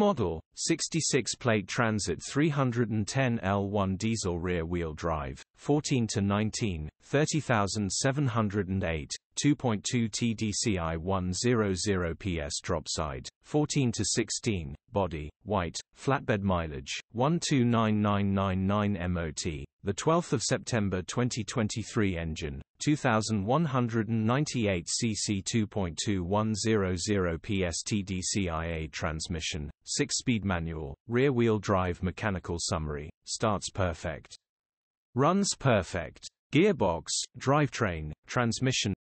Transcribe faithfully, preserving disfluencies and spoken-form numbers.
Model, sixty-six plate Transit three ten L one diesel rear-wheel drive, fourteen to nineteen, thirty thousand seven hundred eight, two point two T D C I one hundred P S Dropside, fourteen to sixteen, body, white, flatbed mileage, one two nine nine nine nine M O T, the twelfth of September twenty twenty-three engine, two thousand one hundred ninety-eight c c two point two one hundred P S T D C I A transmission, six-speed manual, rear-wheel drive mechanical summary, starts perfect. Runs perfect. Gearbox, drivetrain, transmission,